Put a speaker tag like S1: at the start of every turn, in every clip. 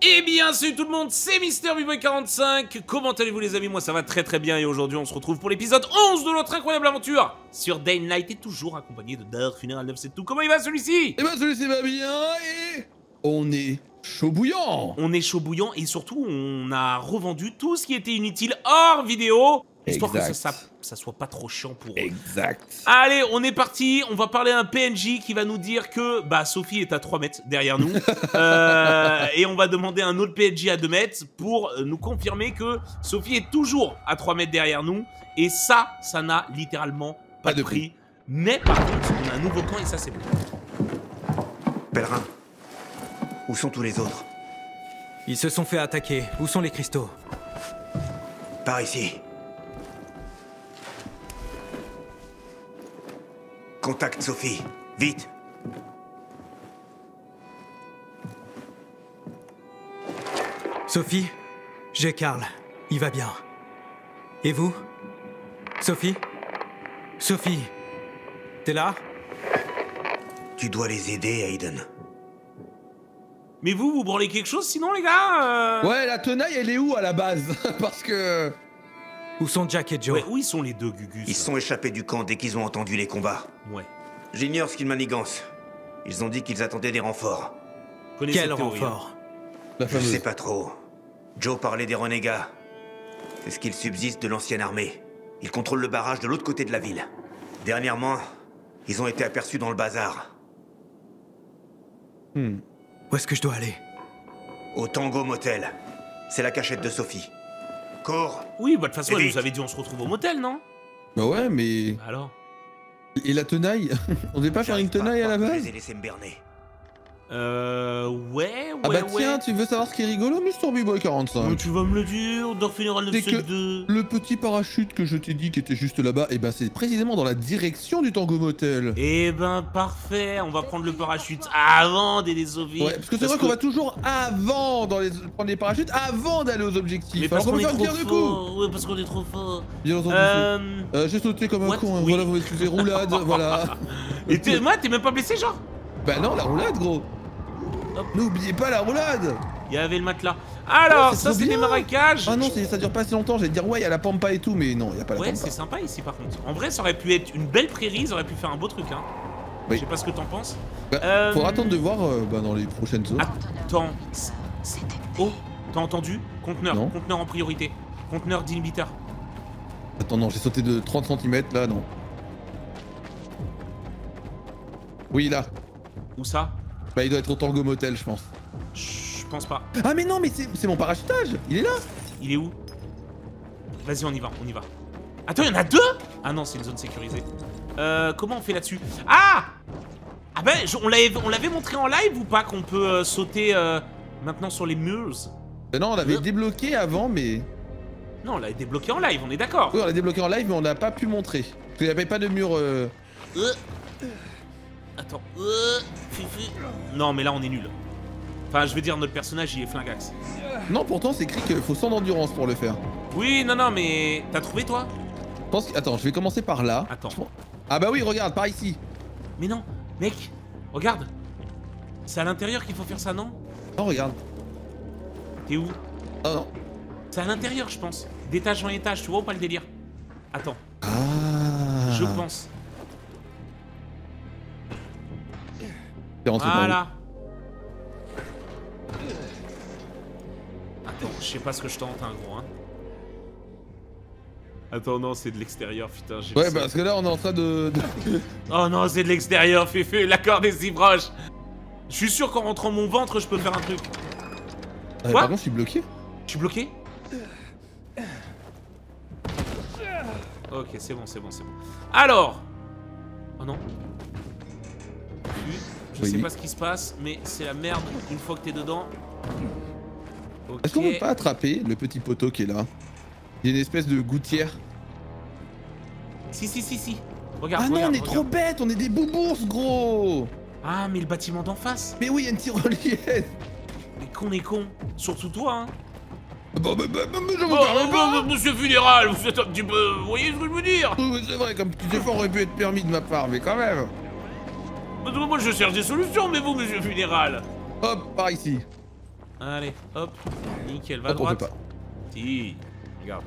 S1: Eh bien salut tout le monde, c'est MrBboy45. Comment allez-vous les amis? Moi ça va très bien et aujourd'hui on se retrouve pour l'épisode 11 de notre incroyable aventure sur Day Night et toujours accompagné de Dark Funeral 972. Comment il va celui-ci?
S2: Eh ben celui-ci va bien et on est chaud bouillant.
S1: On est chaud bouillant et surtout on a revendu tout ce qui était inutile hors vidéo. Histoire que ça soit pas trop chiant pour eux.
S2: Exact.
S1: Allez, on est parti. On va parler à un PNJ qui va nous dire que Sophie est à 3 mètres derrière nous. Et on va demander à un autre PNJ à 2 mètres pour nous confirmer que Sophie est toujours à 3 mètres derrière nous. Et ça n'a littéralement pas de prix. Mais par contre, on a un nouveau camp et ça c'est bon.
S3: Pèlerin, où sont tous les autres?
S4: Ils se sont fait attaquer. Où sont les cristaux?
S3: Par ici. Contacte Sophie, vite.
S4: Sophie, j'ai Karl. Il va bien. Et vous? Sophie? Sophie? T'es là?
S3: Tu dois les aider, Aiden.
S1: Mais vous branlez quelque chose sinon les gars
S2: Ouais, la tenaille elle est où à la base? Parce que...
S4: Où sont Jack et Joe?
S1: Ouais, où ils sont les deux Gugus?
S3: Ils sont échappés du camp dès qu'ils ont entendu les combats.
S1: Ouais.
S3: J'ignore ce qu'ils manigancent. Ils ont dit qu'ils attendaient des renforts.
S1: Connais
S4: Quel
S1: cette théorie, hein.
S4: renfort?
S2: La
S3: Je
S2: fameuse.
S3: sais pas trop. Joe parlait des renégats. C'est ce qu'il subsiste de l'ancienne armée. Ils contrôlent le barrage de l'autre côté de la ville. Dernièrement, ils ont été aperçus dans le bazar.
S4: Où est-ce que je dois aller?
S3: Au Tango Motel. C'est la cachette de Sophie. Cours!
S1: Oui, bah de toute façon elle
S3: Vite.
S1: nous avait dit on se retrouve au motel, non?
S2: Bah ouais, mais...
S1: Alors?
S2: Et la tenaille? On devait pas faire une tenaille à la
S3: Je
S2: base?
S3: les ai laissés me berner.
S1: Ouais.
S2: Ah bah tiens, tu veux savoir ce qui est rigolo, MrBboy45?
S1: Mais tu vas me le dire, Dark Funeral
S2: C'est que
S1: 972.
S2: le petit parachute que je t'ai dit qui était juste là-bas, et ben c'est précisément dans la direction du Tango Motel.
S1: Eh ben parfait, on va prendre le parachute avant d'aider Sophie.
S2: Ouais, parce que c'est vrai qu'on va toujours prendre les parachutes avant d'aller aux objectifs.
S1: Mais parce
S2: Alors
S1: qu'on est
S2: peut faire
S1: trop
S2: bien du coup.
S1: fort. Ouais, parce qu'on est trop fort.
S2: Bien entendu. J'ai sauté comme un
S1: what?
S2: con, hein.
S1: Oui.
S2: Voilà, vous m'excusez, roulade, voilà.
S1: Et moi, t'es même pas blessé, genre?
S2: Bah non, la roulade, gros.
S1: Hop.
S2: N'oubliez pas la roulade.
S1: Il y avait le matelas. Alors,
S2: Ouais, c'est
S1: ça
S2: trop
S1: c'est des
S2: bien.
S1: marécages.
S2: Ah non, ça dure pas si longtemps, j'allais dire ouais, il y a la pampa et tout, mais non, il y a pas la
S1: Ouais,
S2: pampa.
S1: c'est sympa ici par contre. En vrai, ça aurait pu être une belle prairie, ils auraient pu faire un beau truc, hein.
S2: Oui.
S1: Je sais pas ce que t'en penses.
S2: Bah, faudra attendre de voir dans les prochaines zones.
S1: Attends. Oh, t'as entendu? Conteneur,
S2: Non.
S1: conteneur en priorité. Conteneur d'inhibiteur.
S2: Attends, non, j'ai sauté de 30 cm là, non. Oui, là.
S1: Où ça?
S2: Bah, il doit être au Tango Motel, je pense.
S1: Je pense pas.
S2: Ah, mais non, mais c'est mon parachutage. Il est là.
S1: Il est où? Vas-y, on y va, on y va. Attends, il y en a deux? Ah non, c'est une zone sécurisée. Comment on fait là-dessus? Ah! Ah ben, on l'avait montré en live ou pas qu'on peut sauter maintenant sur les murs?
S2: Non, on l'avait débloqué avant, mais...
S1: Non, on l'a débloqué en live, on est d'accord.
S2: Oui, on l'a débloqué en live, mais on n'a pas pu montrer. Parce qu'il n'y avait pas de mur...
S1: Attends. Fifi. Non, mais là, on est nul. Enfin, je veux dire, notre personnage, il est flingax.
S2: Non, pourtant, c'est écrit qu'il faut 100 d'endurance pour le faire.
S1: Oui, non, mais... T'as trouvé, toi?
S2: Je pense que... Attends, je vais commencer par là.
S1: Attends.
S2: Ah bah oui, regarde, par ici.
S1: Mais non, mec, regarde. C'est à l'intérieur qu'il faut faire ça, non?
S2: Non, regarde.
S1: T'es où?
S2: Oh non.
S1: C'est à l'intérieur, je pense. D'étage en étage, tu vois ou pas le délire? Attends,
S2: Ah.
S1: je pense.
S2: C'est rentré par où?
S1: Voilà. Attends, je sais pas ce que je tente, hein, gros, hein. Attends, non, c'est de l'extérieur, putain, j'ai...
S2: Ouais, parce que là, on est en train de...
S1: Oh non, c'est de l'extérieur, Féfé, la corde est si proche. Je suis sûr qu'en rentrant mon ventre, je peux faire un truc. Quoi?
S2: Par contre, je suis bloqué.
S1: Je suis bloqué? Ok, c'est bon, c'est bon, c'est bon. Alors! Oh non. Je sais
S2: Oui.
S1: pas ce qui se passe, mais c'est la merde une fois que t'es dedans. Ok.
S2: Est-ce qu'on peut pas attraper le petit poteau qui est là? Il y a une espèce de gouttière.
S1: Si. Regarde,
S2: Ah non,
S1: regarde,
S2: on est trop bêtes, on est des boubours, gros.
S1: Ah, mais le bâtiment d'en face.
S2: Mais oui, il y a une tyrolienne.
S1: Mais qu'on est con. Surtout toi, hein.
S2: Bah, je vous
S1: Oh,
S2: parle pas.
S1: monsieur Funéral, vous êtes un petit peu... Vous voyez ce que je veux dire?
S2: Oui, c'est vrai, comme petit effort aurait pu être permis de ma part, mais quand même.
S1: Moi, je cherche des solutions, mais vous, monsieur Funéral.
S2: Hop, par ici.
S1: Allez, hop. Nickel, va à
S2: Hop, on peut
S1: droite.
S2: pas.
S1: Si, regarde.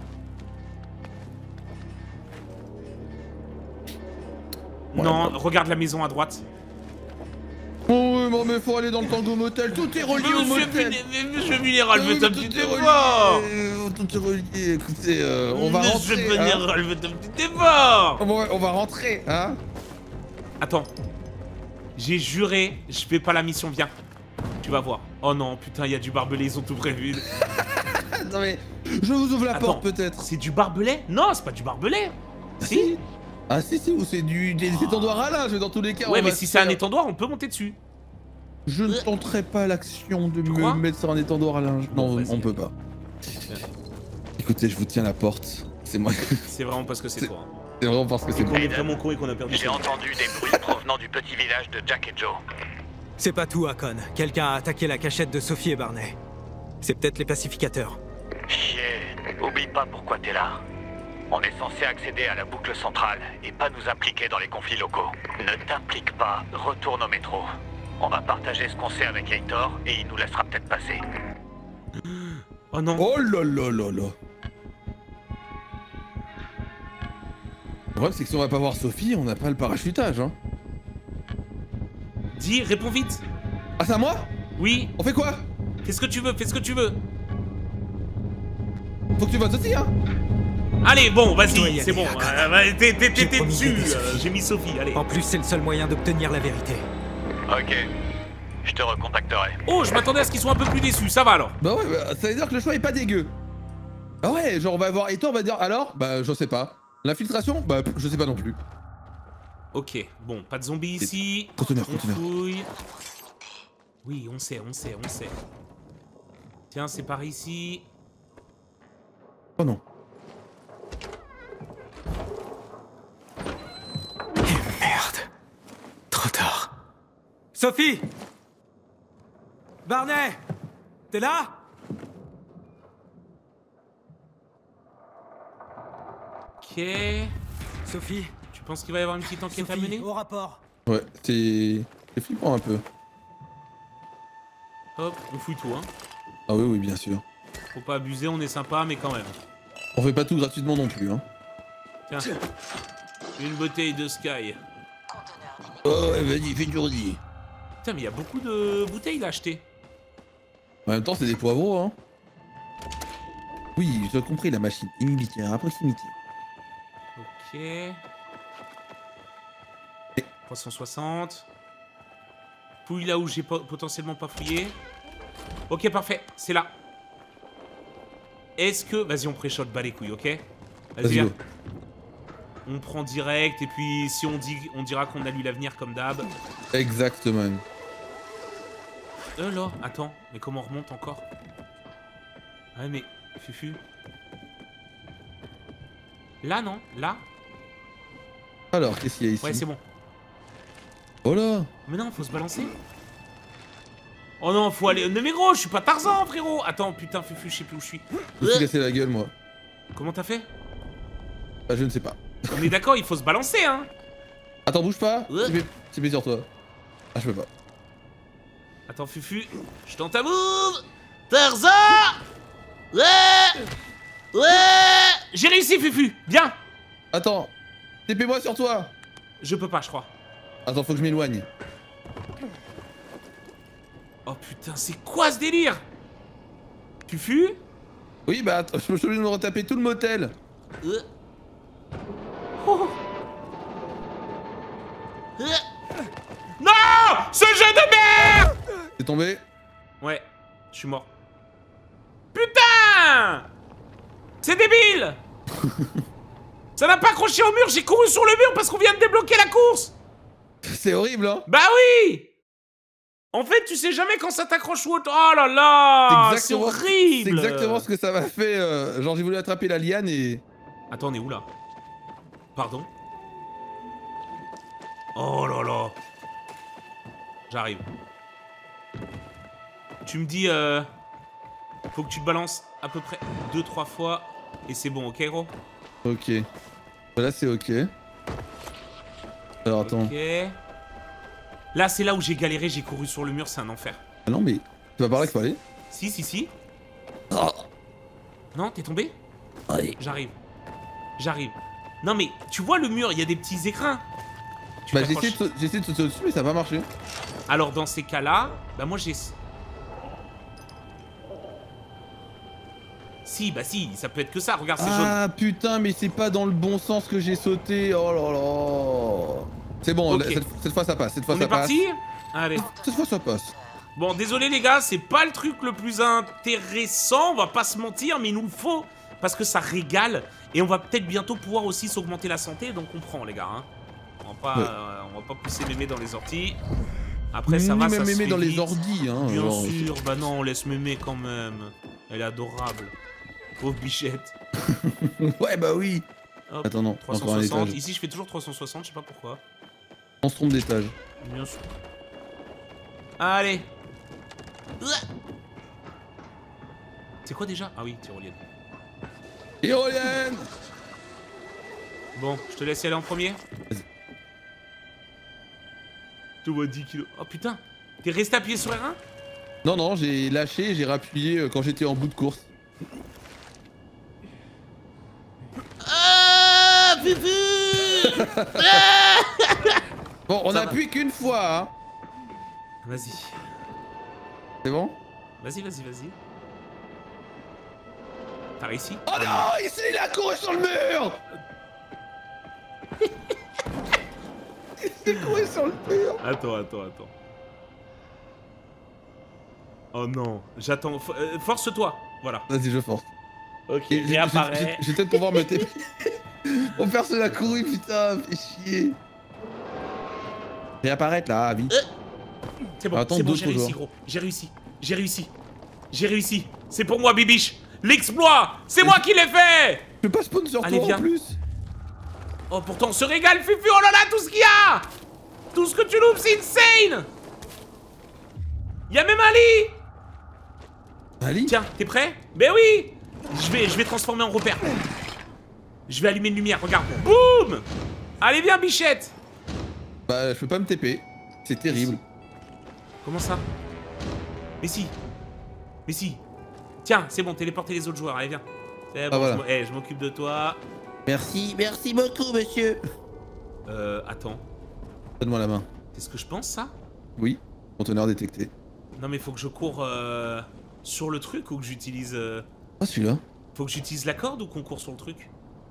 S2: Ouais,
S1: Non,
S2: bon.
S1: regarde la maison à droite.
S2: Oh, ouais, mais faut aller dans le Tango Motel, tout est relié au motel.
S1: Monsieur Minéral,
S2: Oui,
S1: faites un
S2: tout
S1: petit
S2: est
S1: effort.
S2: relié, tout est relié. Écoutez, on va
S1: Monsieur
S2: rentrer. Hein.
S1: Minéral, faites un petit effort.
S2: On va rentrer, hein.
S1: Attends. J'ai juré, je fais pas la mission, viens. Tu vas voir. Oh non, putain, il y a du barbelé, ils ont tout prévu.
S2: Non mais, je vous ouvre la
S1: Attends,
S2: porte peut-être.
S1: C'est du barbelé? Non, c'est pas du barbelé. Si.
S2: Ah si, ou c'est des étendoirs à linge, dans tous les cas.
S1: Ouais,
S2: on
S1: mais
S2: va
S1: si
S2: se
S1: c'est un
S2: faire-
S1: étendoir, on peut monter dessus.
S2: Je ne tenterai pas l'action de me
S1: crois
S2: mettre sur un étendoir à linge.
S1: Bon,
S2: Non,
S1: vas-y.
S2: on peut pas. Écoutez, je vous tiens la porte. C'est moi.
S1: C'est vraiment parce que c'est
S2: C'est-
S1: toi.
S2: C'est vraiment parce que c'est
S1: On
S2: bon.
S1: est vraiment con et qu'on a perdu.
S5: J'ai entendu des bruits provenant du petit village de Jack et Joe.
S4: C'est pas tout, Hakon. Quelqu'un a attaqué la cachette de Sophie et Barney. C'est peut-être les pacificateurs.
S5: Chier, oublie pas pourquoi t'es là. On est censé accéder à la boucle centrale et pas nous impliquer dans les conflits locaux. Ne t'implique pas, retourne au métro. On va partager ce qu'on sait avec Heitor et il nous laissera peut-être passer.
S1: Oh non.
S2: Oh là là là là. Le problème, c'est que si on va pas voir Sophie, on n'a pas le parachutage, hein.
S1: Dis, réponds vite.
S2: Ah, c'est à moi?
S1: Oui,
S2: On fait quoi?
S1: fais ce que tu veux, fais ce que tu veux.
S2: Faut que tu votes aussi, hein.
S1: Allez, bon,
S4: dois y
S1: vas-y,
S4: aller,
S1: c'est bon.
S4: Hakon.
S1: T'es
S4: J'ai promis
S1: dessus.
S4: d'aider Sophie.
S1: J'ai mis Sophie, allez.
S4: En plus, c'est le seul moyen d'obtenir la vérité.
S5: Ok, je te recontacterai.
S1: Oh, je m'attendais à ce qu'ils soient un peu plus déçus. Ça va alors.
S2: Bah ouais, bah, ça veut dire que le choix est pas dégueu. Ah ouais, genre on va voir Heitor, on va dire alors? Bah je sais pas. L'infiltration? Bah je sais pas non plus.
S1: Ok, bon, pas de zombies ici.
S2: Conteneur,
S1: On
S2: conteneur.
S1: fouille. Oui, on sait. Tiens, c'est par ici.
S2: Oh non.
S4: Merde. Trop tard. Sophie! Barney! T'es là?
S1: Ok.
S4: Sophie?
S1: Tu penses qu'il va y avoir une petite enquête à mener?
S4: Sophie, au rapport.
S2: Ouais, c'est flippant un peu.
S1: Hop, on fouille tout, hein.
S2: Ah oui, oui, bien sûr.
S1: Faut pas abuser, on est sympa, mais quand même.
S2: On fait pas tout gratuitement non plus, hein.
S1: Tiens. Une bouteille de Sky.
S2: Oh ouais, vas-y, fais du redis.
S1: Putain, mais il y a beaucoup de bouteilles là achetées.
S2: En même temps, c'est des poivrons, hein. Oui, j'ai compris la machine. Inhibiteur à proximité.
S1: Ok. 360. Fouille là où j'ai potentiellement pas fouillé. Ok, parfait, c'est là. Est-ce que... Vas-y, on pré-shot, bas les couilles, ok? Vas-y,
S2: Vas-y,
S1: viens.
S2: go.
S1: On prend direct, et puis si on dit, on dira qu'on a lu l'avenir comme d'hab.
S2: Exactement.
S1: Là, attends, mais comment on remonte encore? Ouais, mais... Fufu... Là, non? Là?
S2: Alors, qu'est-ce qu'il y a ici?
S1: Ouais, c'est bon.
S2: Oh là.
S1: Mais non, faut se balancer. Oh non, faut aller... Mais gros, je suis pas Tarzan, frérot. Attends, putain, Fufu, je sais plus où je suis.
S2: Je me suis cassé la gueule, moi.
S1: Comment t'as fait?
S2: Bah, je ne sais pas.
S1: On est d'accord, il faut se balancer, hein.
S2: Attends, bouge pas.
S1: Ouais.
S2: C'est bien sur toi. Ah, je peux pas.
S1: Attends, Fufu, je tente un move. Tarzan. Ouais. Ouais. J'ai réussi, Fufu. Bien.
S2: Attends. TP-moi sur toi.
S1: Je peux pas, je crois.
S2: Attends, faut que je m'éloigne.
S1: Oh putain, c'est quoi ce délire? Fufu?
S2: Oui, bah, attends, je suis obligé de me retaper tout le motel.
S1: Oh. Non! Ce jeu de merde!
S2: T'es tombé?
S1: Ouais, je suis mort. Putain! C'est débile! Ça n'a pas accroché au mur, j'ai couru sur le mur parce qu'on vient de débloquer la course!
S2: C'est horrible, hein?
S1: Bah oui! En fait, tu sais jamais quand ça t'accroche ou autre. Oh là là! C'est horrible!
S2: C'est exactement ce que ça m'a fait. Genre, j'ai voulu attraper la liane et.
S1: Attends, on est où là? Pardon? Oh là là! J'arrive. Tu me dis, faut que tu te balances à peu près 2-3 fois et c'est bon, ok gros?
S2: Ok. Là, c'est ok. Alors, attends.
S1: Ok. Là, c'est là où j'ai galéré, j'ai couru sur le mur, c'est un enfer.
S2: Ah non, mais. Tu vas par là qu'il faut aller?
S1: Si, si, si.
S2: Oh.
S1: Non, t'es tombé?
S2: Ouais.
S1: J'arrive. J'arrive. Non mais, tu vois le mur, il y a des petits écrins. Tu
S2: Bah
S1: t'accroches.
S2: j'essaie de sauter au-dessus mais ça va pas marcher.
S1: Alors dans ces cas-là, bah moi j'ai... Si, bah si, ça peut être que ça, regarde, c'est jaune.
S2: Ah putain mais c'est pas dans le bon sens que j'ai sauté, oh là là. C'est bon,
S1: Ok.
S2: cette fois ça passe, cette fois
S1: On
S2: ça
S1: est
S2: passe.
S1: parti? Allez.
S2: Cette fois ça passe.
S1: Bon, désolé les gars, c'est pas le truc le plus intéressant, on va pas se mentir, mais il nous le faut, parce que ça régale, et on va peut-être bientôt pouvoir aussi s'augmenter la santé, donc on prend les gars, hein. On va pas pousser mémé dans les orties. Après ça va, ça
S2: même
S1: se
S2: mémé
S1: fait
S2: dans les
S1: vite.
S2: ordis, hein.
S1: Bien
S2: genre.
S1: sûr, bah non, on laisse mémé quand même. Elle est adorable. Pauvre bichette.
S2: Ouais bah oui.
S1: Hop,
S2: Attends non, encore un
S1: 360.
S2: étage.
S1: Ici je fais toujours 360, je sais pas pourquoi.
S2: On se trompe d'étage.
S1: Bien sûr. Allez. C'est quoi déjà? Ah oui, tyrolienne.
S2: Tyrolienne.
S1: Bon, je te laisse y aller en premier.
S2: Vas-y.
S1: Tu vois 10 kilos. Oh putain, t'es resté appuyé sur R1?
S2: Non non, j'ai lâché et j'ai rappuyé quand j'étais en bout de course.
S1: Ah, Fufu.
S2: Bon, on
S1: Ça va.
S2: appuie qu'une fois, hein.
S1: Vas-y.
S2: C'est bon?
S1: Vas-y, vas-y, vas-y. T'as réussi?
S2: Oh non, il a couru sur le mur. Il s'est couru sur le mur.
S1: Attends. Oh non, j'attends. Force-toi. Voilà.
S2: Vas-y, je force.
S1: Ok,
S2: Et
S1: réapparaît.
S2: Je vais peut-être pouvoir me TP. Mon perso l'a couru, putain, fais chier. Réapparaître là, vite.
S1: C'est bon,
S2: Attends,
S1: c'est bon,
S2: d'autres
S1: j'ai réussi,
S2: joueurs.
S1: gros. J'ai réussi. C'est pour moi, Bibiche. L'exploit, c'est moi qui l'ai fait.
S2: Je peux pas spawn sur
S1: Allez,
S2: toi
S1: viens.
S2: en plus.
S1: Oh, pourtant, on se régale, Fufu. Oh là là, tout ce qu'il y a. Tout ce que tu loupes, c'est insane. Il y a même un lit.
S2: Ali.
S1: Tiens, t'es prêt? Ben oui. Je vais transformer en repère. Je vais allumer une lumière, regarde. Boum. Allez, viens, bichette.
S2: Bah, je peux pas me TP. C'est terrible.
S1: Comment ça? Mais si. Tiens, c'est bon, téléportez les autres joueurs, allez viens. C'est bon,
S2: voilà.
S1: je m'occupe de toi.
S2: Merci beaucoup, monsieur.
S1: Attends.
S2: Donne-moi la main.
S1: C'est ce que je pense, ça?
S2: Oui, conteneur détecté.
S1: Non mais faut que je cours sur le truc ou que j'utilise...
S2: Ah, celui-là.
S1: Faut que j'utilise la corde ou qu'on court sur le truc?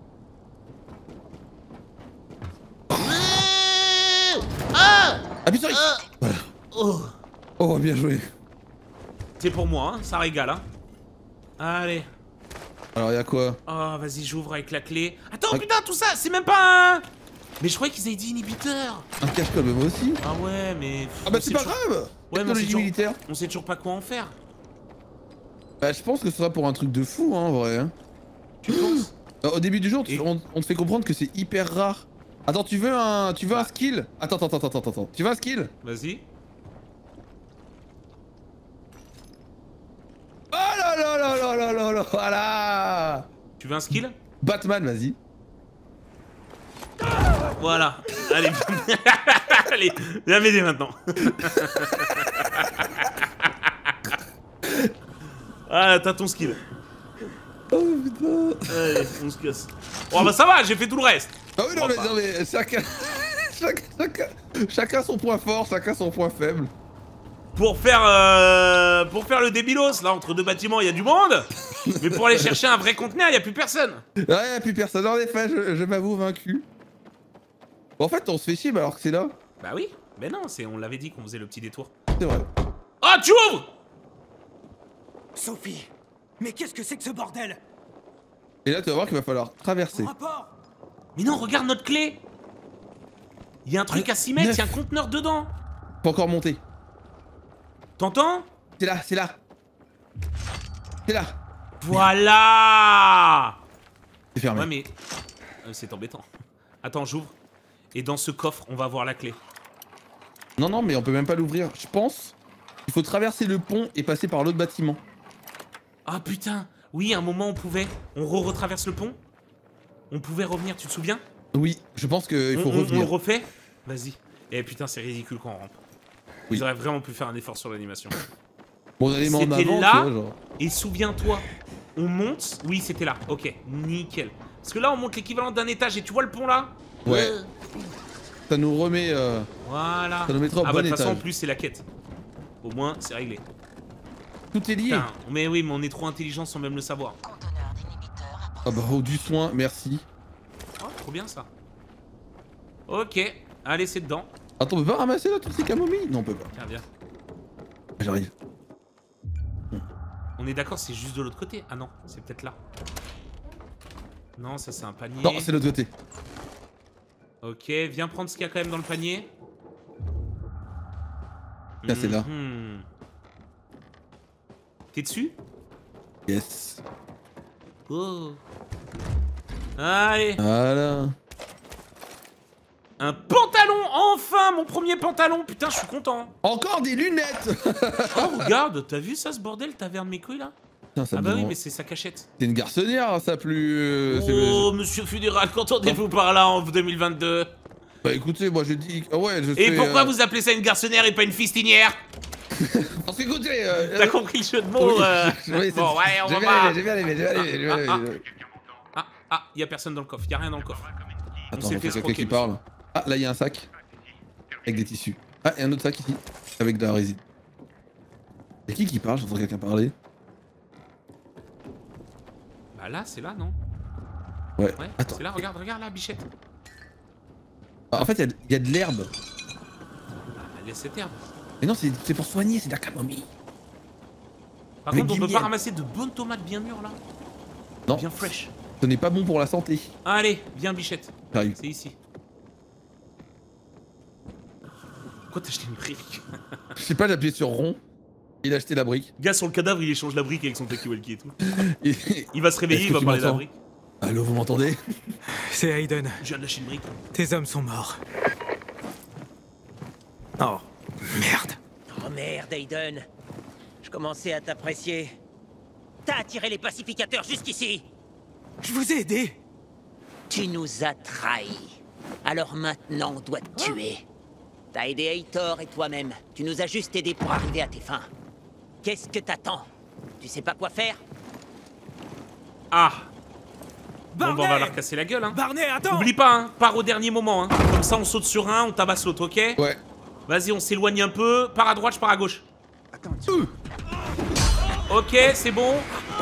S2: Appuie sur X. Voilà.
S1: Oh.
S2: Oh, bien joué.
S1: C'est pour moi, hein, ça régale, hein. Allez.
S2: Alors, y'a quoi?
S1: Oh, vas-y, j'ouvre avec la clé. Attends,
S2: Ah.
S1: putain, tout ça, c'est même pas un... Mais je croyais qu'ils avaient dit inhibiteur.
S2: Un cache-colle, moi aussi.
S1: Ah ouais, mais...
S2: Ah bah
S1: on
S2: c'est
S1: sait
S2: pas
S1: toujours-
S2: grave.
S1: Ouais, mais
S2: Technologie
S1: toujours-
S2: militaire.
S1: On sait toujours pas quoi en faire.
S2: Bah je pense que ce sera pour un truc de fou, hein, en vrai. Hein.
S1: Tu penses?
S2: Au début du jeu,
S1: Et-
S2: on te fait comprendre que c'est hyper rare. Attends, tu veux un skill? Attends. Tu veux un skill?
S1: Vas-y.
S2: Oh là là là là là là là, voilà.
S1: Tu veux un skill?
S2: Batman, vas-y.
S1: Voilà. Allez, allez, viens m'aider maintenant. Ah, t'as ton skill.
S2: Oh putain.
S1: Allez, on se casse. Oh bah ça va, j'ai fait tout le reste.
S2: Ah oui, non mais chacun... chacun son point fort, chacun son point faible.
S1: Pour faire le débilos, là, entre deux bâtiments, il y a du monde. Mais pour aller chercher un vrai conteneur, il y a plus personne.
S2: Ouais, y'a plus personne. En effet, je m'avoue vaincu. Bon, en fait, on se fait chier mais alors que c'est là.
S1: Bah oui, mais non, on l'avait dit qu'on faisait le petit détour.
S2: C'est vrai.
S1: Oh, tu ouvres!
S4: Sophie, mais qu'est-ce que c'est que ce bordel?
S2: Et là, tu vas voir qu'il va falloir traverser.
S4: Rapport.
S1: Mais non, regarde notre clé. Il y a un truc à 6 mètres, il y a un conteneur dedans.
S2: Faut encore monter.
S1: T'entends?
S2: C'est là, c'est là. C'est là.
S1: Voilà.
S2: C'est fermé.
S1: Ouais, mais c'est embêtant. Attends, j'ouvre. Et dans ce coffre, on va voir la clé.
S2: Non, non, mais on peut même pas l'ouvrir. Je pense qu'il faut traverser le pont et passer par l'autre bâtiment.
S1: Ah putain. Oui, à un moment, on pouvait. On retraverse le pont. On pouvait revenir, tu te souviens?
S2: Oui, je pense qu'il faut
S1: On
S2: revenir.
S1: le refait? Vas-y. Eh putain, c'est ridicule quand on rampe.
S2: Oui.
S1: Ils auraient vraiment pu faire un effort sur l'animation.
S2: Bon, on allait en
S1: C'était
S2: avant,
S1: là.
S2: tu vois, genre.
S1: Et souviens-toi, on monte. Oui, c'était là. Ok, nickel. Parce que là, on monte l'équivalent d'un étage. Et tu vois le pont là?
S2: Ouais. Ça nous remet.
S1: Voilà.
S2: Ça nous mettra au
S1: Ah
S2: bon
S1: bah de toute façon, en
S2: étage.
S1: plus, c'est la quête. Au moins, c'est réglé.
S2: Tout est lié.
S1: Putain, mais oui, mais on est trop intelligent sans même le savoir.
S2: Ah bah, oh, du soin, merci.
S1: Oh, trop bien ça. Ok, allez, c'est dedans.
S2: Attends, on peut pas ramasser là toutes ces camomilles? Non, on peut pas.
S1: Tiens, viens.
S2: J'arrive.
S1: On est d'accord, c'est juste de l'autre côté. Ah non, c'est peut-être là. Non, ça c'est un panier.
S2: Non, c'est l'autre côté.
S1: Ok, viens prendre ce qu'il y a quand même dans le panier.
S2: Là, c'est là.
S1: Mhm. T'es dessus?
S2: Yes.
S1: Oh. Allez,
S2: Voilà.
S1: un pantalon, enfin mon premier pantalon. Putain, je suis content.
S2: Encore des lunettes.
S1: Oh, regarde, t'as vu ça, ce bordel, taverne mes couilles là?
S2: Putain, ça
S1: Ah
S2: me
S1: bah oui,
S2: rend-
S1: mais c'est sa cachette.
S2: C'est une garçonnière, ça, plus...
S1: Oh, monsieur Fédéral, qu'entendez-vous par là en 2022?
S2: Bah écoutez, moi je dis... Ah ouais, je
S1: Et
S2: fais,
S1: pourquoi vous appelez ça une garçonnière et pas une fistinière?
S2: Parce qu'écoutez...
S1: T'as compris le jeu de mots?
S2: Oui,
S1: Bon, ouais, on va voir.
S2: J'ai bien aimé.
S1: Ah, y a personne dans le coffre, y a rien dans le coffre. On
S2: Attends,
S1: s'est
S2: il
S1: fait
S2: y a quelqu'un qui
S1: escroquer,
S2: parle. Ah, là, il y a un sac. Avec des tissus. Ah, et un autre sac ici. Avec de la résine. C'est qui parle? J'entends quelqu'un parler.
S1: Bah là, c'est là, non?
S2: Ouais.
S1: Ouais,
S2: Attends.
S1: c'est là, regarde là, bichette.
S2: Ah, en fait, il y a de l'herbe.
S1: Ah, laisse cette herbe.
S2: Mais non, c'est pour soigner, c'est de la camomille.
S1: Par
S2: Avec
S1: contre, on
S2: du
S1: peut pas
S2: miel.
S1: ramasser de bonnes tomates bien mûres là?
S2: Non,
S1: Bien fraîches.
S2: ce n'est pas bon pour la santé.
S1: Allez, viens, bichette.
S2: J'arrive.
S1: C'est ici. Pourquoi t'as acheté une brique?
S2: Je sais pas, j'ai appuyé sur rond. Il a acheté la brique.
S1: Gars, sur le cadavre, il échange la brique avec son talkie-walkie et tout.
S2: Et...
S1: Il va se réveiller,
S2: Est-ce
S1: il
S2: que
S1: va
S2: tu
S1: parler de la
S2: m'entends?
S1: brique.
S2: Allô, vous m'entendez?
S4: C'est Aiden.
S1: Je viens de lâcher une brique.
S4: Tes hommes sont morts. Oh, merde.
S6: Oh merde, Aiden. Je commençais à t'apprécier. T'as attiré les pacificateurs jusqu'ici.
S4: Je vous ai aidé.
S6: Tu nous as trahis. Alors maintenant, on doit te tuer. T'as aidé Heitor et toi-même. Tu nous as juste aidés pour arriver à tes fins. Qu'est-ce que t'attends? Tu sais pas quoi faire?
S1: Ah. Bon,
S4: Barney
S1: bah, on va leur casser la gueule, hein.
S4: Barney, attends.
S1: Oublie pas, hein, pars au dernier moment, hein. Comme ça, on saute sur un, on tabasse l'autre, ok?
S2: Ouais.
S1: Vas-y, on s'éloigne un peu. Pars à droite, je pars à gauche. Ok, c'est bon.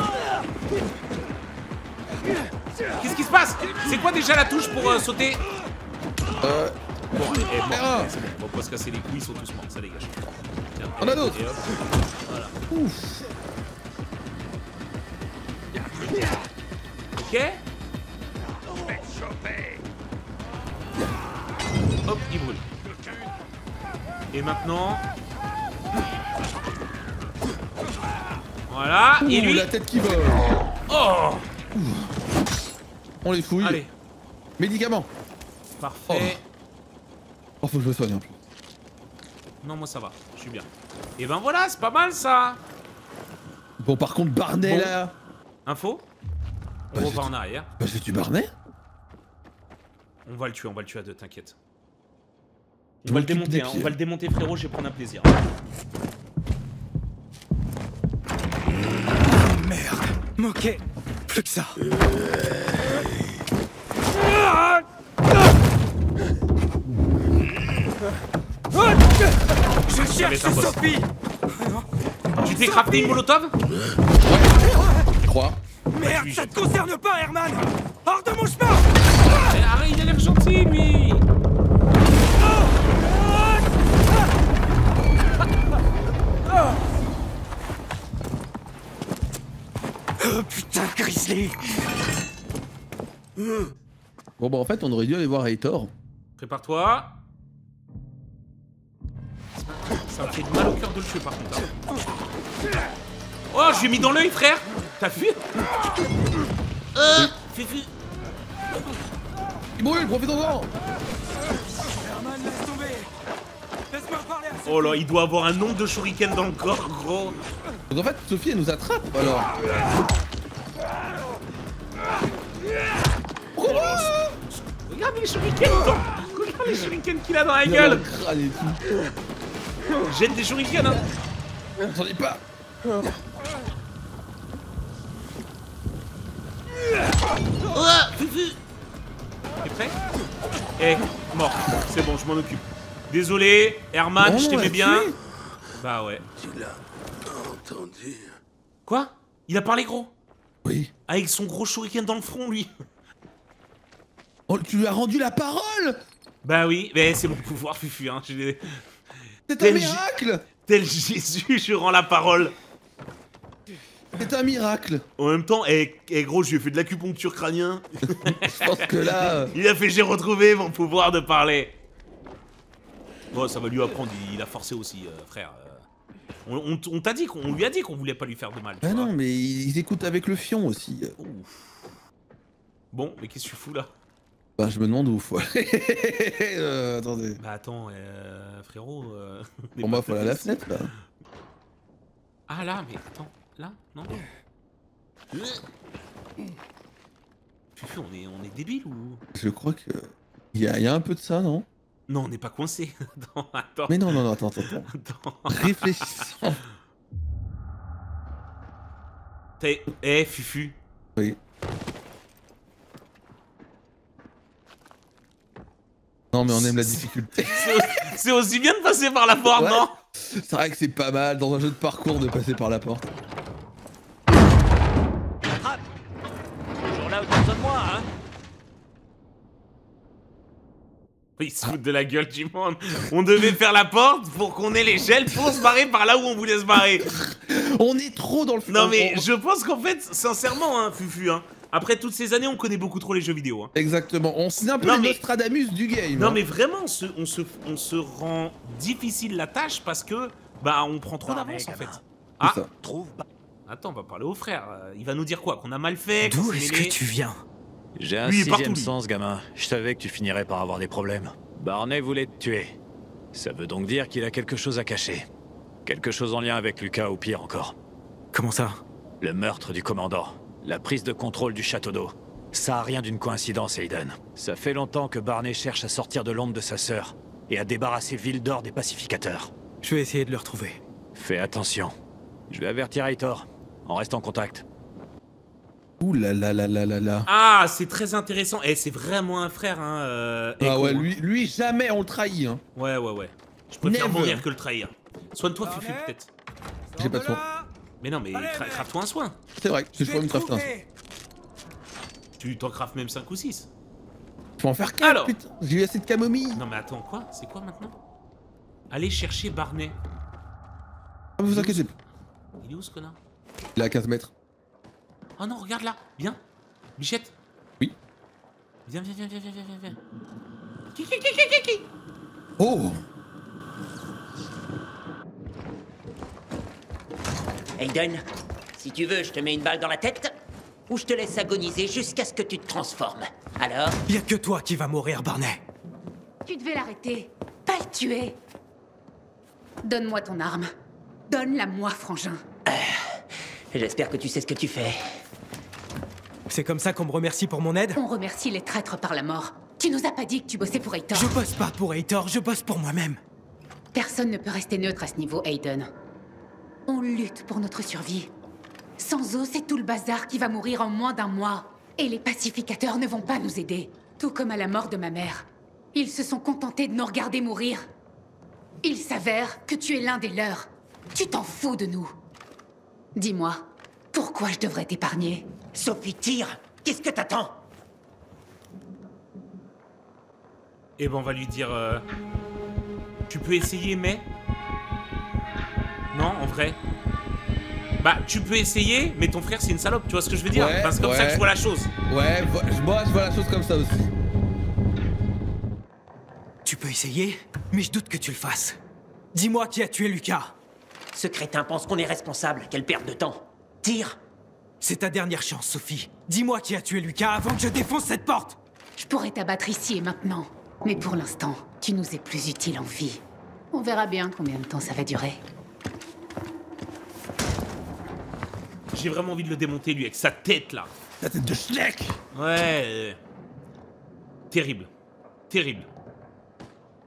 S1: Qu'est-ce qui se passe? C'est quoi déjà la touche pour sauter? Bon, allez, mort.
S2: Ah.
S1: C'est bon, on va pas se casser les couilles, ils sont tous morts, ça dégage. Tiens,
S2: On a d'autres.
S1: et hop. Voilà.
S2: Ouf.
S1: Ok. Hop, il brûle. Et maintenant... Voilà, et
S2: Ouh,
S1: lui...
S2: la tête qui vole.
S1: Oh.
S2: On les fouille.
S1: Allez,
S2: Médicaments.
S1: parfait.
S2: Oh, faut que je me soigne un peu.
S1: Non, moi ça va, je suis bien. Et ben voilà, c'est pas mal ça.
S2: Bon, par contre, Barney
S1: Bon.
S2: là.
S1: Info. On
S2: Bah,
S1: repart
S2: c'est-
S1: en arrière.
S2: Bah, c'est-tu Barney?
S1: On va le tuer à deux, t'inquiète.
S2: Je
S1: On va le
S2: m'occupe
S1: démonter,
S2: des
S1: hein,
S2: pieds.
S1: on va le démonter frérot, je vais prendre un plaisir.
S4: Merde. Ok. Plus que ça. Je
S1: va
S4: cherche
S1: être un boss.
S4: Sophie.
S1: Tu t'es crafté une molotov?
S2: Je crois.
S4: Merde, ça te concerne pas, Herman. Hors de mon chemin.
S1: Mais arrête, il a l'air gentil lui.
S4: Oh putain, Grizzly.
S2: Bon, bah, en fait, on aurait dû aller voir Heitor.
S1: Prépare-toi. Ça me fait mal au cœur de le tuer par contre. Hein. Oh, je lui ai mis dans l'œil frère. T'as fui? Fifi.
S2: Il brûle, profitons-en.
S4: Herman, laisse tomber. Laisse-moi parler à
S1: Oh là, il doit avoir un nombre de shurikens dans le corps, gros.
S2: Donc, en fait, Sophie, elle nous attrape, alors.
S1: Regarde les shurikens Regarde les shurikens qu'il a dans la
S2: Il y a
S1: gueule.
S2: un crâne et tout.
S1: Jette des shurikens hein.
S2: On s'en est pas.
S1: Oh, Fufu. T'es prêt? Eh, mort. C'est bon, je m'en occupe. Désolé, Herman, je t'aimais bien. Bah ouais.
S7: Tu l'as entendu?
S1: Quoi? Il a parlé gros?
S2: Oui.
S1: Avec son gros shuriken dans le front, lui.
S2: Oh, tu lui as rendu la parole?
S1: Bah oui, mais c'est mon pouvoir, Fufu, hein.
S2: C'est un
S1: Tel
S2: miracle!
S1: Tel Jésus, je rends la parole.
S2: C'est un miracle!
S1: En même temps, gros, je lui ai fait de l'acupuncture crânien.
S2: Je pense que là...
S1: Il a fait j'ai retrouvé mon pouvoir de parler. Bon, ça va lui apprendre, il a forcé aussi, frère. On t'a dit qu'on lui a dit qu'on voulait pas lui faire de mal.
S2: Ah non, mais ils écoutent avec le fion aussi.
S1: Ouf. Bon, mais qu'est-ce que tu fous là?
S2: Bah, je me demande où faut aller. Attendez.
S1: Bah attends, frérot.
S2: Pour moi, faut aller à la fenêtre là.
S1: Ah là, mais attends, là? Non. Fufu, on est débile ou?
S2: Je crois que... Il y a un peu de ça, non?
S1: Non, on n'est pas coincé. Attends.
S2: Mais non, attends.
S1: Attends.
S2: Réfléchissons.
S1: Fufu.
S2: Oui. Non, mais on aime la difficulté.
S1: C'est aussi bien de passer par la porte,
S2: Ouais.
S1: non?
S2: C'est vrai que c'est pas mal dans un jeu de parcours de passer par la porte.
S5: Attrape! Toujours là autour de moi, hein?
S1: Il se fout de la gueule du monde. On devait faire la porte pour qu'on ait l'échelle pour se barrer par là où on voulait se barrer.
S2: On est trop dans le...
S1: Non mais je pense qu'en fait, sincèrement, hein, Fufu, hein, après toutes ces années, on connaît beaucoup trop les jeux vidéo. Hein.
S2: Exactement, on c'est un peu
S1: Non,
S2: le
S1: mais-
S2: Nostradamus du game.
S1: Non
S2: hein.
S1: mais vraiment, on se rend difficile la tâche parce que bah on prend trop d'avance en fait. Ah,
S2: ça.
S5: Trouve pas.
S1: attends, on va parler au frère. Il va nous dire quoi? Qu'on a mal fait? qu'on
S4: D'où
S1: s'est
S4: est-ce que
S1: mêlé
S4: tu viens?
S5: J'ai un
S1: Lui, il est partout,
S5: sixième
S1: lui.
S5: sens, gamin. Je savais que tu finirais par avoir des problèmes. Barney voulait te tuer. Ça veut donc dire qu'il a quelque chose à cacher. Quelque chose en lien avec Lucas ou pire encore.
S4: Comment ça?
S5: Le meurtre du commandant. La prise de contrôle du château d'eau. Ça a rien d'une coïncidence, Aiden. Ça fait longtemps que Barney cherche à sortir de l'ombre de sa sœur et à débarrasser Ville d'Or des pacificateurs.
S4: Je vais essayer de le retrouver.
S5: Fais attention. Je vais avertir Aitor. On reste en contact.
S2: Ouh là là là là là là.
S1: Ah, c'est très intéressant. C'est vraiment un frère, hein.
S2: Ah ouais,
S1: Echo, hein.
S2: lui jamais on le trahit. Hein.
S1: Ouais. Je préfère
S2: Never.
S1: mourir que le trahir. Soigne-toi, Fufu, peut-être.
S2: J'ai pas de soin.
S1: Mais non, mais crave-toi un soin.
S2: C'est vrai, je pourrais me crafter un.
S1: Tu t'en craves même 5 ou 6.
S2: Je peux en faire 4,
S1: Alors.
S2: putain. J'ai eu assez de camomille.
S1: Non mais attends, quoi? C'est quoi maintenant? Allez chercher Barney.
S2: Ah, vous inquiétez pas.
S1: Il est où ce connard?
S2: Il est à 15 mètres.
S1: Oh non, regarde là. Viens. Bichette.
S2: Oui.
S1: Viens. Qui.
S2: Oh.
S6: Aiden, si tu veux, je te mets une balle dans la tête, ou je te laisse agoniser jusqu'à ce que tu te transformes. Alors?
S4: Y a que toi qui vas mourir, Barney.
S8: Tu devais l'arrêter, pas le tuer. Donne-moi ton arme. Donne-la-moi, frangin.
S6: J'espère que tu sais ce que tu fais.
S4: C'est comme ça qu'on me remercie pour mon aide?
S8: On remercie les traîtres par la mort. Tu nous as pas dit que tu bossais pour Aitor.
S4: Je bosse pas pour Aitor, je bosse pour moi-même.
S8: Personne ne peut rester neutre à ce niveau, Aiden. On lutte pour notre survie. Sans eux, c'est tout le bazar qui va mourir en moins d'un mois. Et les pacificateurs ne vont pas nous aider. Tout comme à la mort de ma mère. Ils se sont contentés de nous regarder mourir. Il s'avère que tu es l'un des leurs. Tu t'en fous de nous. Dis-moi, pourquoi je devrais t'épargner?
S6: Sophie, tire! Qu'est-ce que t'attends?
S1: Et ben on va lui dire... Tu peux essayer, mais... Non, en vrai. Bah, tu peux essayer, mais ton frère, c'est une salope. Tu vois ce que je veux dire?
S2: Ouais,
S1: Parce que c'est comme ça que je vois la chose.
S2: Ouais, moi je vois la chose comme ça aussi.
S4: Tu peux essayer, mais je doute que tu le fasses. Dis-moi qui a tué Lucas.
S6: Ce crétin pense qu'on est responsable. Quelle perte de temps. Tire!
S4: C'est ta dernière chance, Sophie. Dis-moi qui a tué Lucas avant que je défonce cette porte.
S8: Je pourrais t'abattre ici et maintenant. Mais pour l'instant, tu nous es plus utile en vie. On verra bien combien de temps ça va durer.
S1: J'ai vraiment envie de le démonter, lui, avec sa tête, là.
S2: La tête de Schleck.
S1: Ouais. Terrible. Terrible.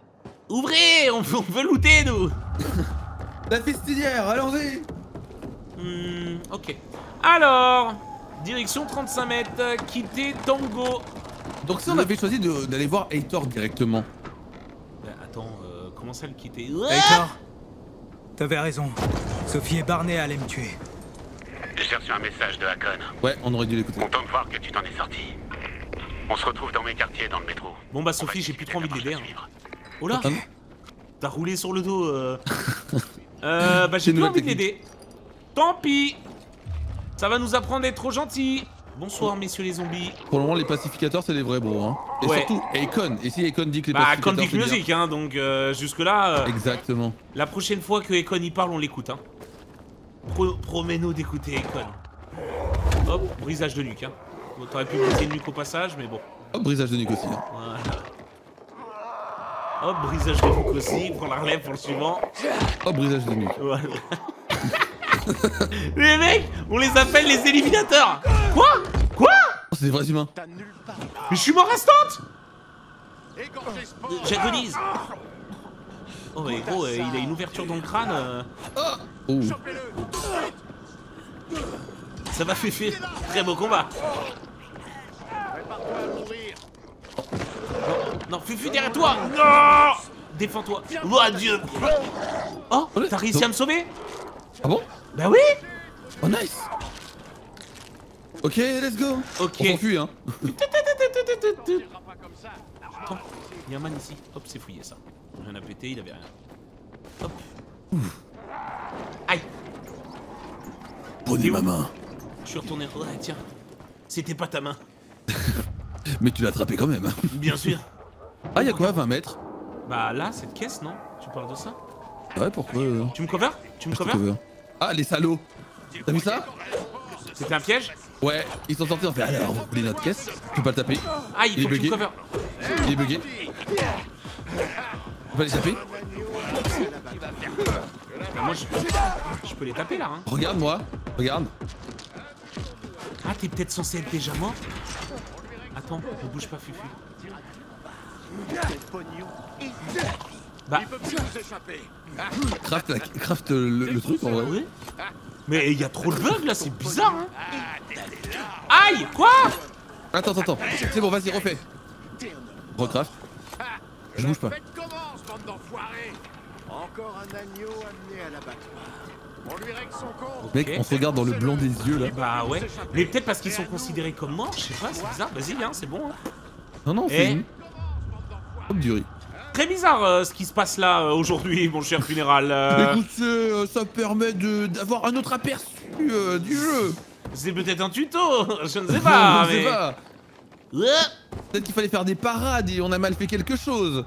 S1: Ouvrez! On veut looter, nous!
S2: La fistinière, allons-y.
S1: Ok. Alors, direction 35 mètres, quitter Tango.
S2: Donc si on avait choisi d'aller voir Heitor directement.
S1: Bah, attends, comment ça le quitter?
S4: Heitor, t'avais raison. Sophie et Barney allaient me tuer.
S5: J'ai reçu un message de Hakon.
S2: Ouais, on aurait dû l'écouter.
S5: Content de voir que tu t'en es sorti. On se retrouve dans mes quartiers, dans le métro.
S1: Bon bah Sophie, j'ai plus trop envie de l'aider. Oh là,
S2: Ah non.
S1: t'as roulé sur le dos. Bah j'ai plus envie de l'aider. Tant pis. Ça va nous apprendre d'être trop gentils. Bonsoir messieurs les zombies.
S2: Pour le moment, les pacificateurs, c'est les vrais bros. Hein. Et
S1: Ouais.
S2: surtout, Akon. Et si Akon dit que les
S1: Bah
S2: pacificateurs,
S1: Convict
S2: c'est bien.
S1: Music, hein, donc jusque là.
S2: Exactement.
S1: La prochaine fois que Akon y parle, on l'écoute. Hein. Promets-nous d'écouter Akon. Hop, brisage de nuque. Hein. Bon, t'aurais pu briser une nuque au passage, mais bon.
S2: Hop, brisage de nuque aussi. Hein.
S1: Voilà. Hop, brisage de nuque aussi. Pour la relève pour le suivant.
S2: Hop, brisage de nuque.
S1: Voilà. Les mecs, on les appelle les éliminateurs. Quoi? Quoi?
S2: Oh, c'est des vrais humains.
S1: Mais je suis mort instant. J'agonise. Oh mais gros, il a une ouverture dans le crâne.
S2: Oh.
S1: Ça va Féfé. Très beau combat. Non, Fufu derrière toi. Non. Défends-toi. Oh Dieu. Oh, t'as réussi à me sauver?
S2: Ah bon?
S1: Bah oui.
S2: Oh nice. Ok, let's go.
S1: Ok.
S2: On s'enfuit, hein.
S1: Attends, il y a un man ici. Hop, c'est fouillé ça. Rien à péter, il avait rien. Hop. Aïe.
S2: Prenez ma main.
S1: Je suis retourné. Ouais, tiens. C'était pas ta main.
S2: Mais tu l'as attrapé quand même.
S1: Bien sûr.
S2: Ah, y'a quoi, 20 mètres?
S1: Bah là, cette caisse, non? Tu parles de ça?
S2: Ouais, pourquoi
S1: Tu me cover? Tu me cover?
S2: Ah, les salauds. T'as vu ça?
S1: C'était un piège?
S2: Ouais, ils sont sortis en fait. Alors, vous voulez notre caisse? Je peux pas le taper.
S1: Ah, il faut que tu me cover.
S2: Il est bugué. On va l'échapper.
S1: Bah, moi, je peux les taper là, hein.
S2: Regarde-moi. Regarde.
S1: Ah, t'es peut-être censé être déjà mort? Attends, ne bouge pas, Fufu. Bah,
S2: Craft le truc en vrai.
S1: oui. Mais il y a trop de bugs là, c'est bizarre, hein. Aïe, quoi?
S2: Attends. C'est bon, vas-y, refais. Recraft. Je bouge pas.
S7: Encore un agneau amené à l'abattoir. On lui règle son compte.
S2: Mec, on se regarde dans le blanc des yeux là.
S1: Bah ouais. Mais peut-être parce qu'ils sont considérés comme morts, je sais pas, c'est bizarre. Vas-y, hein, c'est bon. Hein.
S2: Non, c'est une. Hop, du riz.
S1: Très bizarre ce qui se passe là aujourd'hui, mon cher funéral.
S2: Écoute, ça permet d'avoir un autre aperçu du jeu.
S1: C'est peut-être un tuto, je ne sais pas.
S2: Je sais
S1: mais...
S2: pas. Peut-être qu'il fallait faire des parades et on a mal fait quelque chose.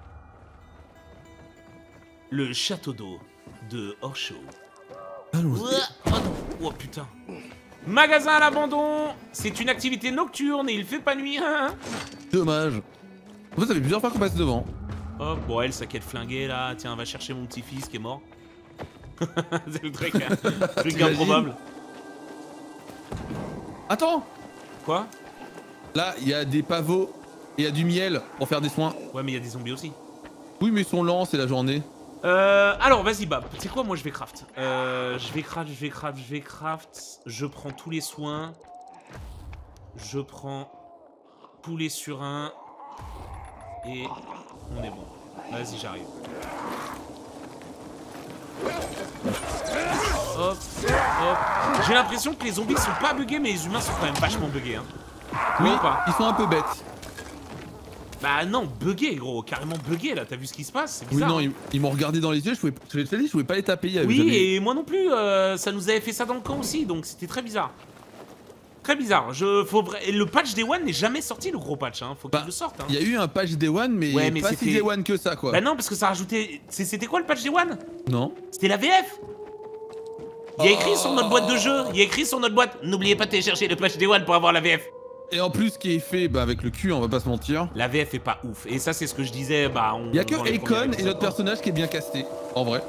S1: Le château d'eau de Orshaw.
S2: Allons-y.
S1: Oh non, oh putain. Magasin à l'abandon, c'est une activité nocturne et il fait pas nuit. Hein.
S2: Dommage. En fait, ça fait plusieurs fois qu'on passe devant.
S1: Oh, bon, elle, sa quête flinguée là. Tiens, va chercher mon petit-fils qui est mort. C'est le truc, hein. Truc improbable.
S2: Attends.
S1: Quoi?
S2: Là, il y a des pavots et il y a du miel pour faire des soins.
S1: Ouais, mais il y a des zombies aussi.
S2: Oui, mais ils sont lents, c'est la journée.
S1: Alors, vas-y, Bab. Tu sais quoi, moi, je vais craft. Je vais craft. Je prends tous les soins. Je prends poulet surin. Et on est bon. Vas-y, j'arrive. Hop, hop. J'ai l'impression que les zombies sont pas buggés, mais les humains sont quand même vachement buggés. Hein.
S2: Oui,
S1: ou pas?
S2: ils sont un peu bêtes.
S1: Bah non, buggés, gros. Carrément buggés, là. T'as vu ce qui se passe? C'est
S2: Oui,
S1: bizarre.
S2: non,
S1: Hein.
S2: ils m'ont regardé dans les yeux, je pouvais pas les taper.
S1: Oui, et moi non plus. Ça nous avait fait ça dans le camp aussi, donc c'était très bizarre. Très bizarre. Et le patch Day One n'est jamais sorti, le gros patch. Hein. Faut qu'il le sorte. Hein.
S2: Il y a eu un patch Day One, mais,
S1: Ouais, mais
S2: pas si Day One que ça, quoi.
S1: Bah non, parce que ça rajoutait... C'était quoi le patch Day One?
S2: Non.
S1: C'était la VF. Il y a écrit sur notre boîte de jeu. Il y a écrit sur notre boîte. N'oubliez pas de télécharger le patch Day One pour avoir la VF.
S2: Et en plus, ce qui est fait avec le cul, on va pas se mentir.
S1: La VF est pas ouf. Et ça, c'est ce que je disais. Bah,
S2: Il y a que Akon et notre personnage qui est bien casté, en vrai.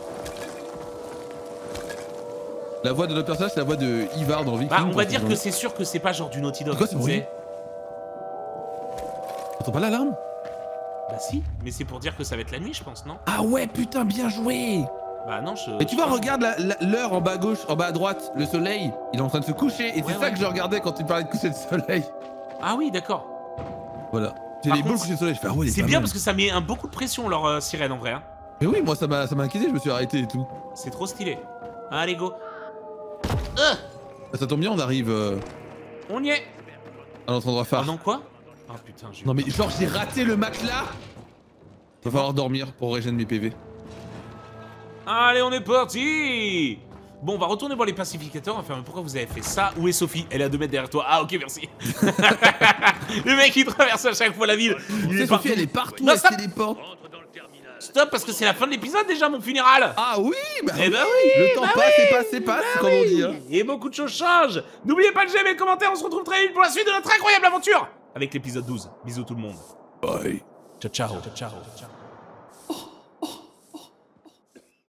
S2: La voix de notre personnage, c'est la voix de Ivar dans Viking.
S1: Bah, on va dire que c'est sûr que c'est pas genre du Naughty Dog.
S2: C'est quoi ce bruit? T'entends pas l'alarme?
S1: Bah si, mais c'est pour dire que ça va être la nuit, je pense, non?
S2: Ah ouais, putain, bien joué!
S1: Bah non, je...
S2: Et tu vois, regarde l'heure en bas à gauche, en bas à droite, le soleil, il est en train de se coucher. Et c'est ça que je regardais quand tu parlais de coucher de soleil.
S1: Ah oui, d'accord.
S2: Voilà. J'ai
S1: Par
S2: les beaux
S1: contre,
S2: couchers de soleil. Je fais, ah ouais,
S1: c'est bien parce que ça met beaucoup de pression leur sirène en vrai. Hein.
S2: Mais oui, moi ça m'a inquiété, je me suis arrêté et tout.
S1: C'est trop stylé. Allez, go.
S2: Ah, ça tombe bien, on arrive
S1: On y est.
S2: à notre endroit phare.
S1: Ah non, quoi? Ah putain, j'ai...
S2: Non mais genre j'ai raté le matelas. Va falloir dormir pour régénérer mes PV.
S1: Allez, on est parti. Bon, on va retourner voir les pacificateurs. Enfin, mais pourquoi vous avez fait ça? Où est Sophie? Elle est à 2 mètres derrière toi. Ah, ok, merci. Le mec, il traverse à chaque fois la ville.
S2: Tu sais, Sophie, elle est partout,
S1: Non,
S2: elle
S1: stop.
S2: se téléporte.
S1: Stop, parce que c'est la fin de l'épisode déjà, mon funéral.
S2: Ah oui, bah
S1: Eh bah oui,
S2: le temps
S1: bah
S2: passe
S1: oui,
S2: et passe et passe, comme on dit. Hein.
S1: Et beaucoup de choses changent. N'oubliez pas de j'aime et le commentaire. On se retrouve très vite pour la suite de notre incroyable aventure avec l'épisode 12. Bisous tout le monde.
S2: Bye.
S1: Ciao, ciao. Ciao, ciao.